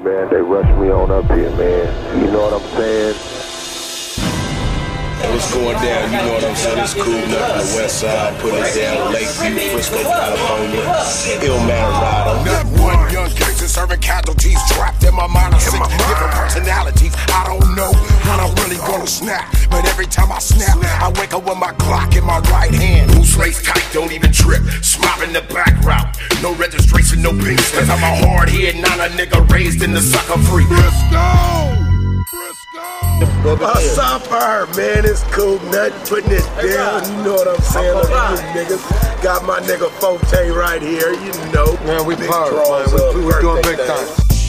man. They rushed me on up here, man. You know what I'm saying? What's going down? You know what I'm saying? It's cool. Nothing on the west side. Put it down. Lakeview, Frisco, California. Illmatic rider. Not one young gangster serving casualties. Trapped in my mind. I see different personalities. I don't know when I'm really gonna snap. But every time I snap, I wake up with my Glock in my right hand. Loose lace tight, don't even trip. Smop in the back route. No registration, no pinks. Cause I'm a hard head, not a nigga raised in the sucker free. Let's go! What's up, her, man? It's cool. Nothing putting it down. You know what I'm saying? Look at these niggas. Got my nigga Forte right here. You know. Man, we power, man. We doing big time.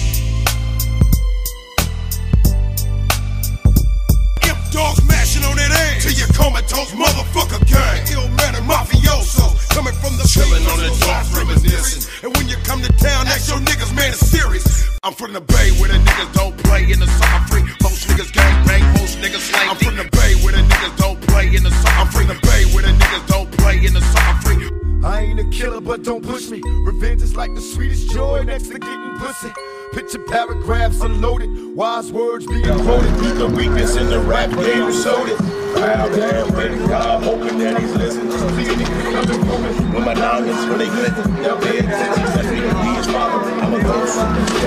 If dogs mashing on that ass till you comatose, motherfucker gang. Illmatic mafioso coming from the chillin' on the dogs reminiscing. And when you come to town, ask your niggas, man, it's serious. I'm from the Bay where the niggas don't play in the summer free. Most niggas gang bang, most niggas slang. I'm from the Bay where the niggas don't play in the summer. I'm from the Bay where the niggas don't play in the summer free. I ain't a killer, but don't push me. Revenge is like the sweetest joy next to getting pussy. Picture paragraphs unloaded, wise words being quoted. The weakness in the rap game is sold. Proud damn ready, God, hoping that he's listening. See a nigga coming for me. When my diamonds, when they glisten, they'll pay attention. That's me to be his father. I'm a ghost.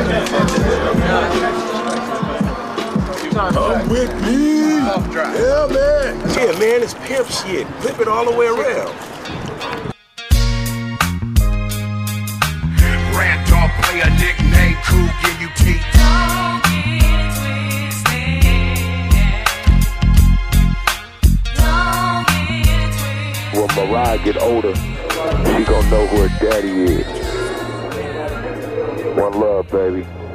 Come with me. Yeah, man. Yeah, man, it's pimp shit. Flip it all the way around. Randolph play a nickname, cool, give you teeth. Don't get it twisted. Don't get it twisted. When Mariah get older, she gonna know who her daddy is. One love, baby.